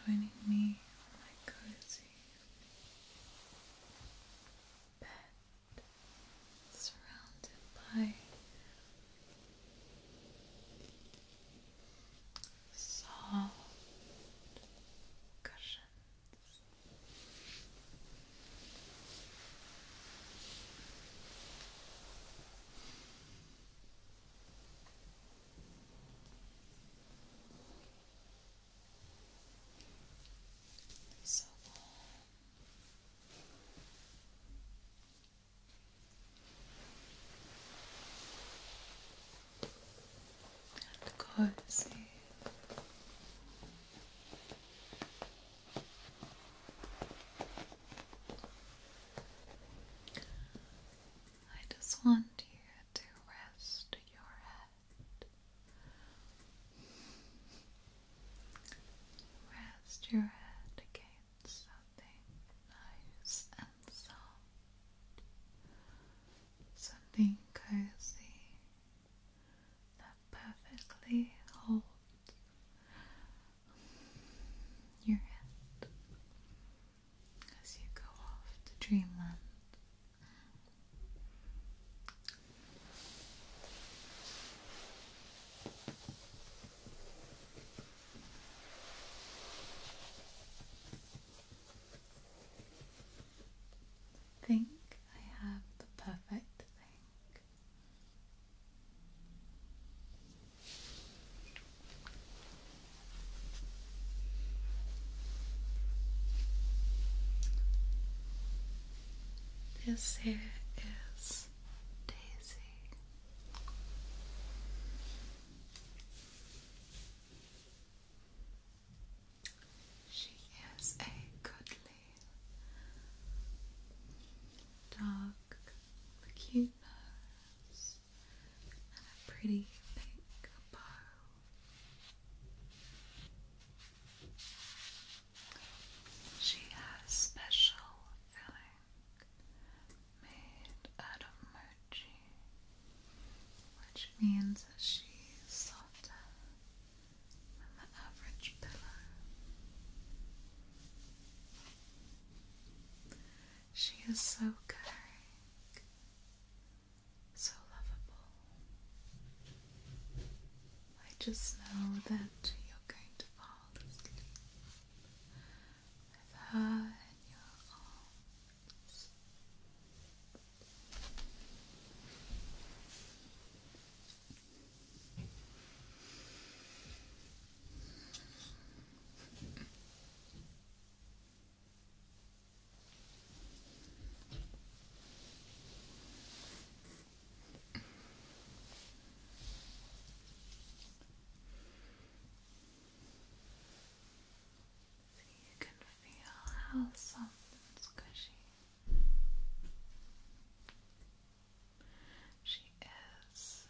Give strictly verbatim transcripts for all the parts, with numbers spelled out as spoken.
joining me on my cozy bed, surrounded by soft cushions. So warm and cozy. I just want you to rest your head. Rest your head against something nice and soft. Something cozy that perfectly holds your head as you go off to dreamland. I think I have the perfect thing. This here is Daisy. She is a cuddly dog with a cute nose and a pretty pink bow. She has special filling made out of mochi, which means that she's softer than the average pillow. She is so caring, so lovable. I just know that you're going to fall asleep with her in your arms. You can feel how soft and squishy she is.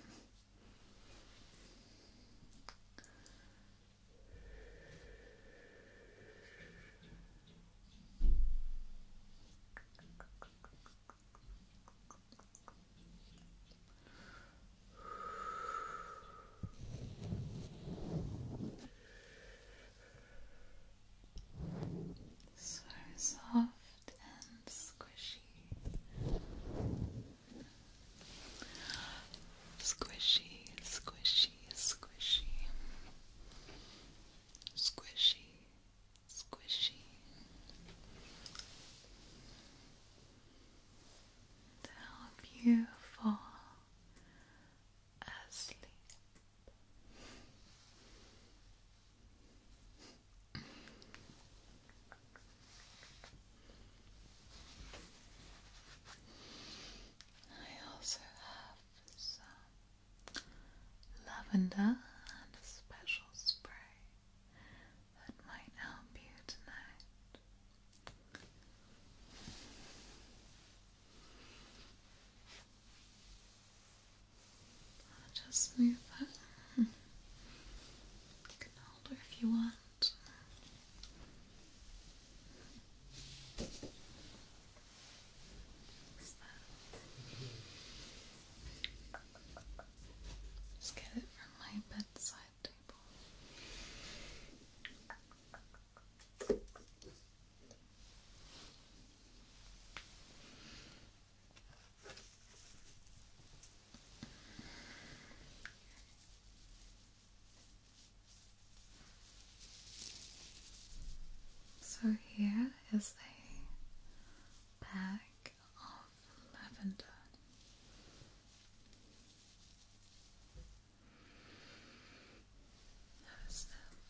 So soft and squishy. Squishy, squishy, squishy. Squishy, squishy. To help you fall asleep. I also have some lavender and a special spray that might help you tonight. I'll just move her. You can hold her if you want. What's that? Just get it from my bedside table. So here is a bag of lavender. Have a sniff.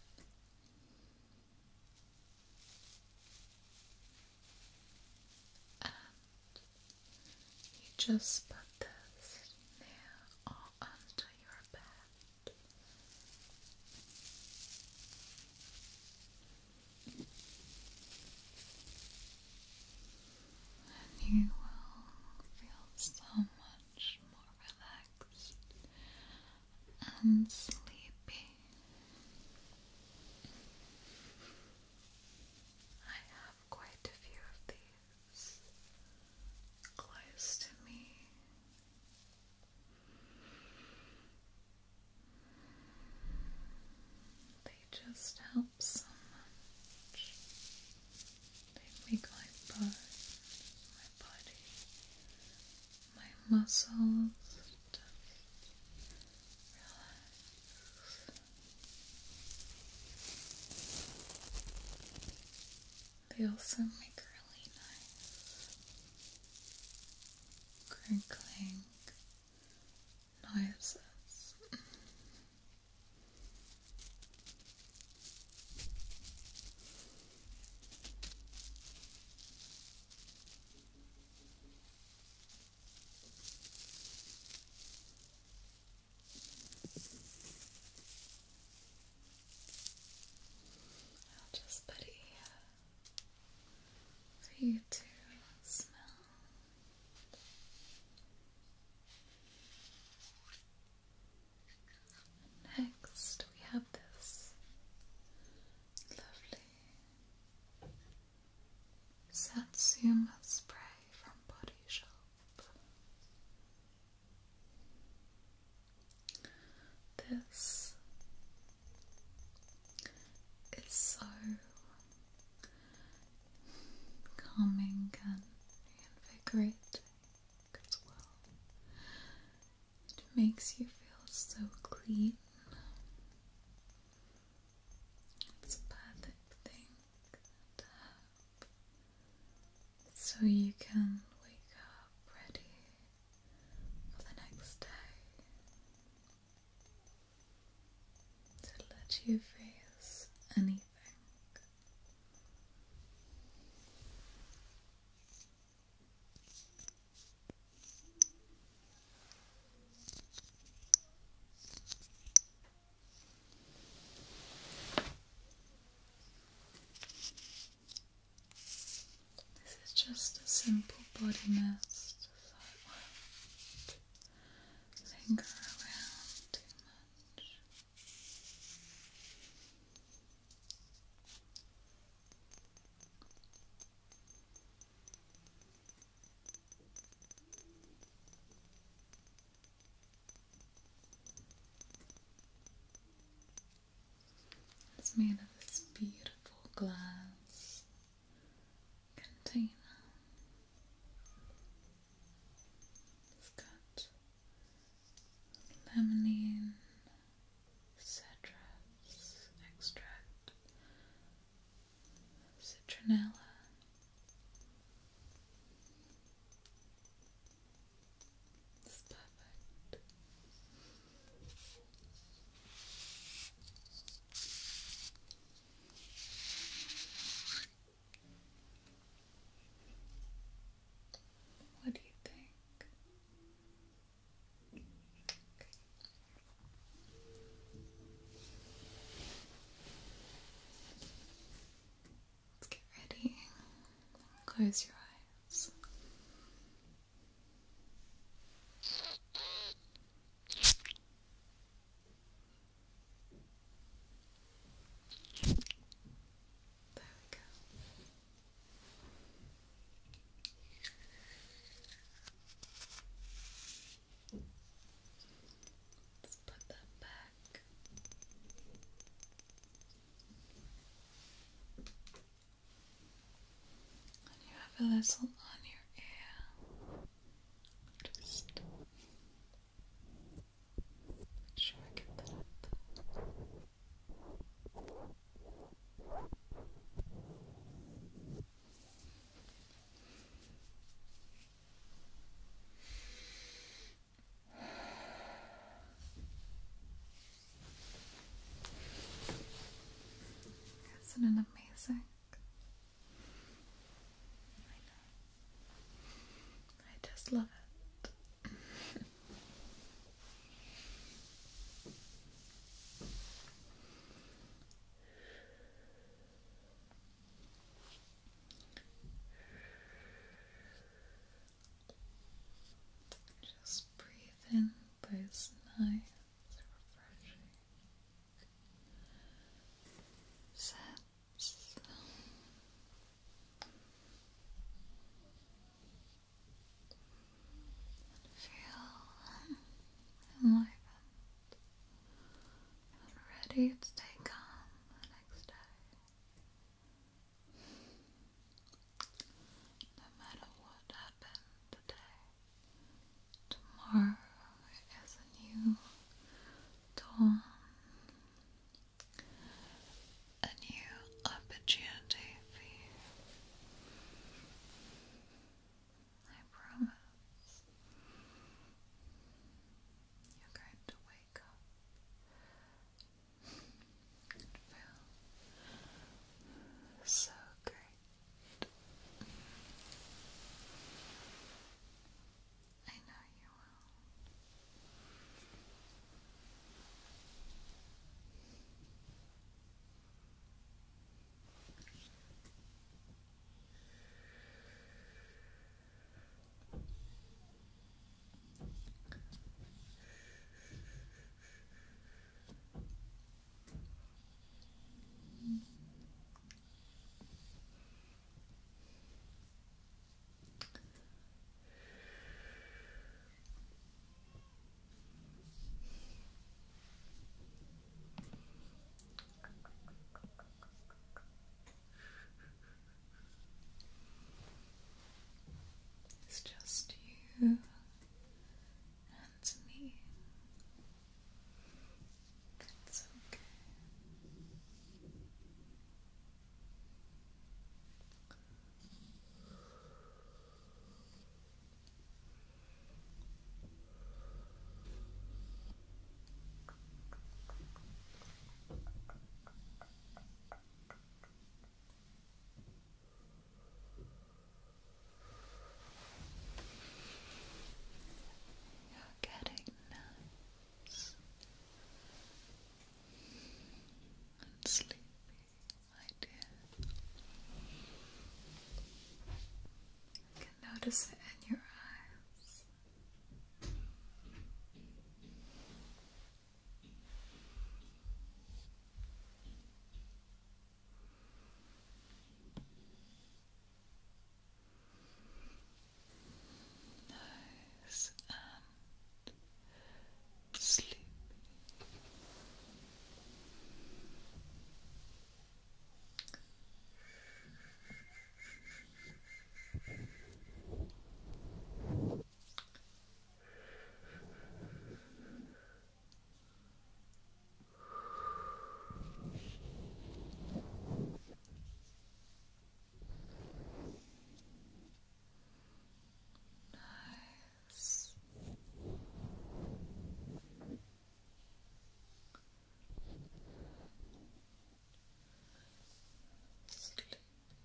And you just put this near or under your bed. And you will feel so much more relaxed and sleepy. I have quite a few of these close to me. They just help so much. They make my bones, my body, my muscles just relax. They also make really nice crinkling noises. I'll just put it here for you to smell. Next, we have this lovely Satsuma spray from Body Shop. This is so calming and invigorating as well. It makes you feel so clean. It's a perfect thing to have so you can wake up ready for the next day, to let you face anything. This is just a simple body mist, so it won't linger around too much. It's made of this beautiful glass container. It's got limonene, citrus extract, citronella. It's perfect. What do you think? Let's get ready. Close your eyes. There we go. Let's put that back. And you have a little on your ear. Just make sure I get that up. just love it. Just breathe in those nice, refreshing scents. Feel enlivened and ready to take on the next day. No matter what happened today, tomorrow is a new dawn, a new opportunity for you. I promise you're going to wake up and feel so great. I know you will. It's just you and me. It's okay. You're getting nice and sleepy, my dear. I can notice it in your eyes. Nice and sleepy. Nice. Sleep.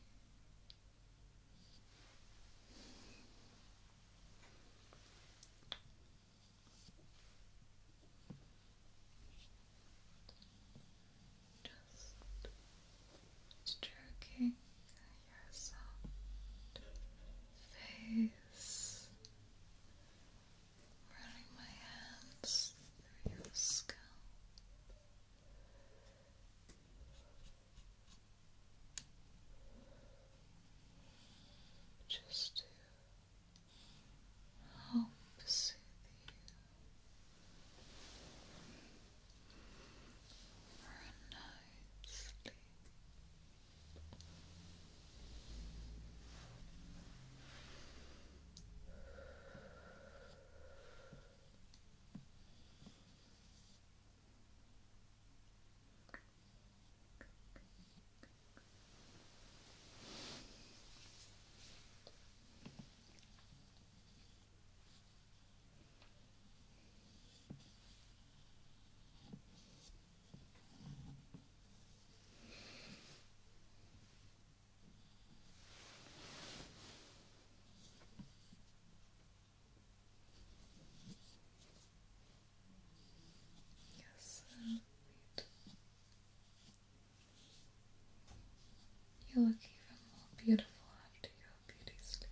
Just stroking your soft face, running my hands through your scalp. Just to help soothe you for a night's sleep. beautiful after your beauty sleep.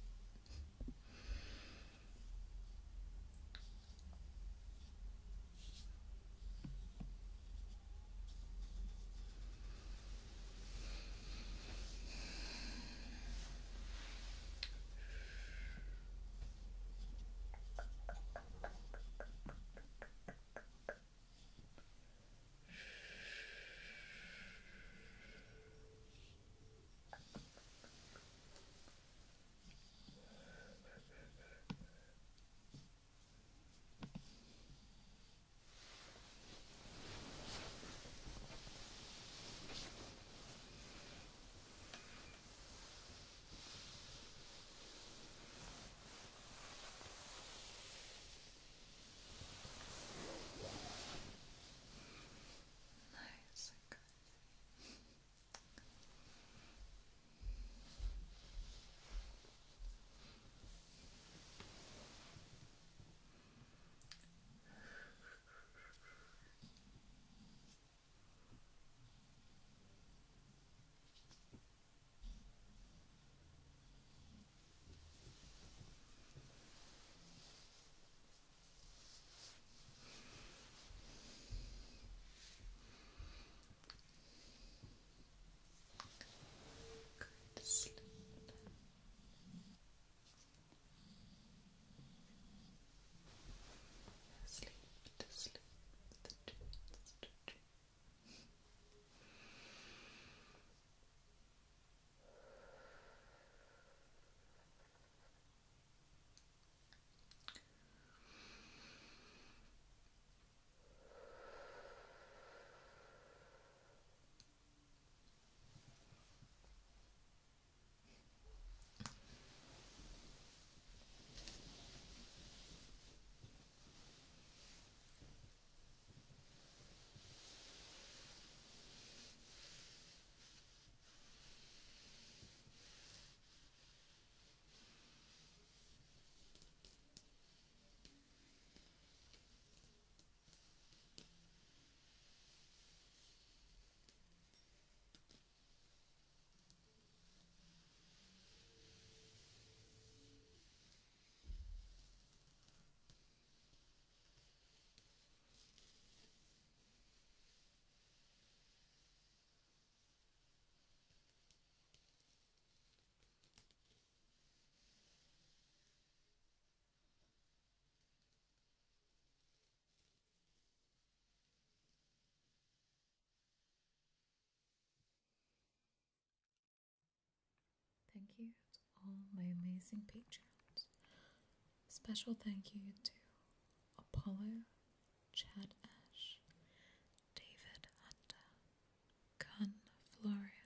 Nice and cozy. Good sleep. Sleep to sleep the dreams to dream. Thank you to all my amazing patrons. Special thank you to Apollo, Chad Ash, David Hunter, Gun Flores,